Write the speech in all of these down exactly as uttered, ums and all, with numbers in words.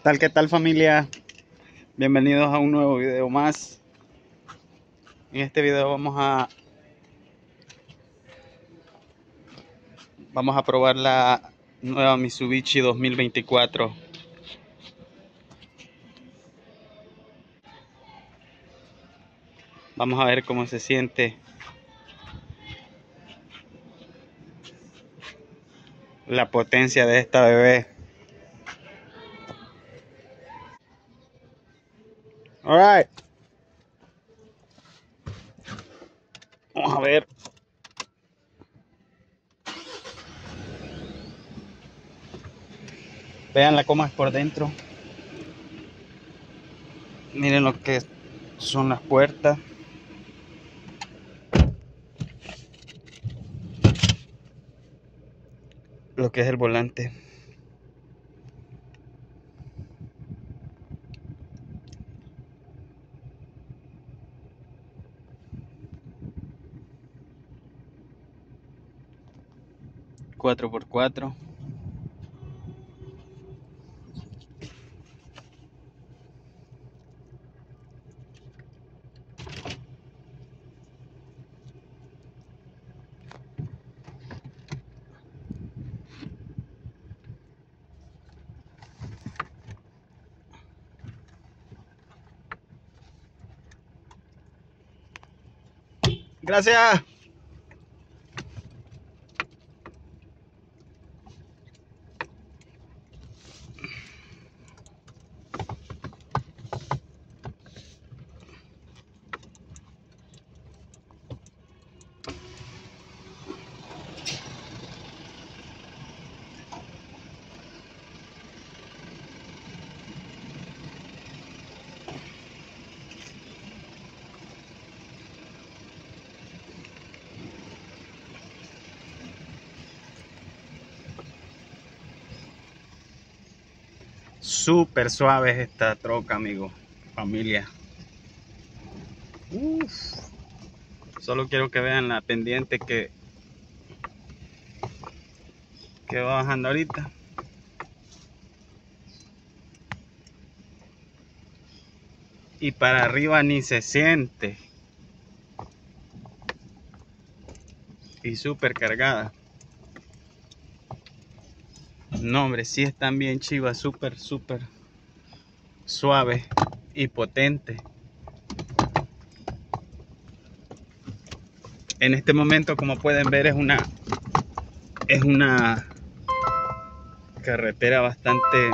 tal? ¿Qué tal, familia? Bienvenidos a un nuevo video más. En este video vamos a vamos a probar la nueva Mitsubishi dos mil veinticuatro. Vamos a ver cómo se siente la potencia de esta bebé. All right. Vamos a ver. Veanla cómo es por dentro. Miren lo que son las puertas. Lo que es el volante. cuatro por cuatro. Gracias. Súper suave es esta troca, amigo, familia. Uf. Solo quiero que vean la pendiente que, que va bajando ahorita. Y para arriba ni se siente. Y súper cargada. No, hombre, sí están bien chivas, súper, súper suave y potente. En este momento, como pueden ver, es una es una carretera bastante...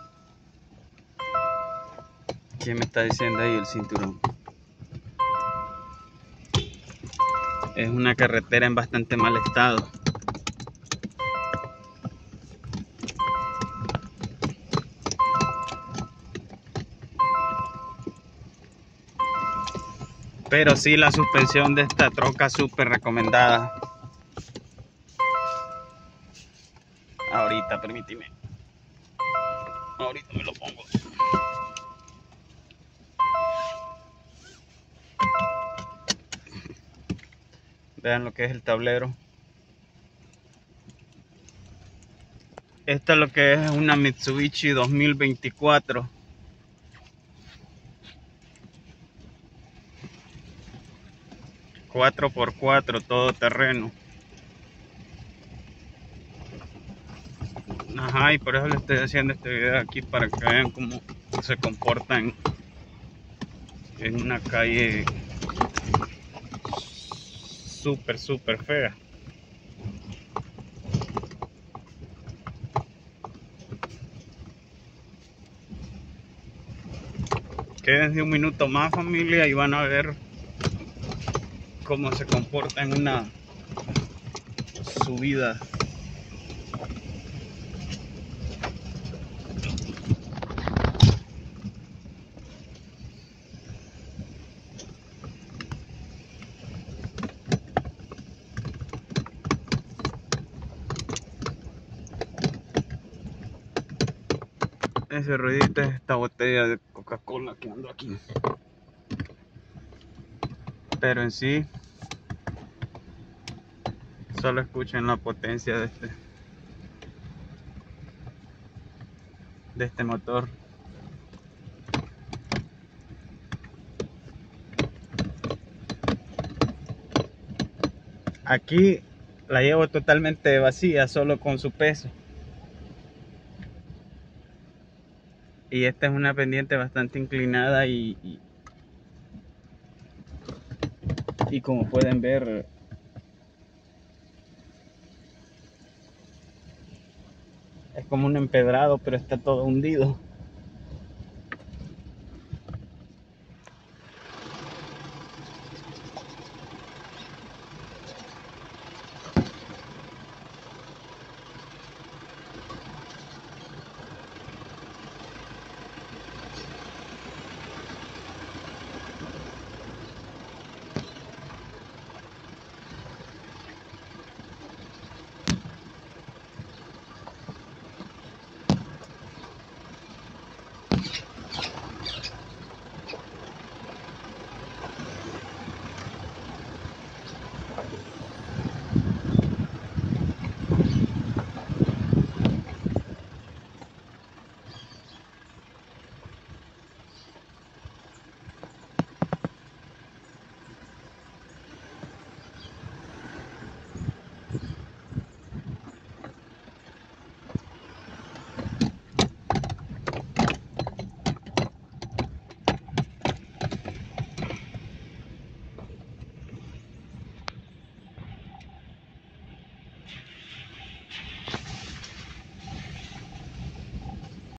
¿Quién me está diciendo ahí el cinturón? Es una carretera en bastante mal estado. Pero sí, la suspensión de esta troca súper recomendada. Ahorita, permíteme. Ahorita me lo pongo. Vean lo que es el tablero. Esta es lo que es una Mitsubishi dos mil veinticuatro. cuatro por cuatro, todo terreno. Ajá, y por eso les estoy haciendo este video aquí, para que vean cómo se comportan en una calle súper, súper fea. Quédense un minuto más, familia, y van a ver cómo se comporta en una subida. Ese ruidito es esta botella de Coca-Cola que ando aquí. Pero en sí, solo escuchen la potencia de este de este motor. Aquí la llevo totalmente vacía, solo con su peso. Y esta es una pendiente bastante inclinada y, y, y como pueden ver, es como un empedrado, pero está todo hundido.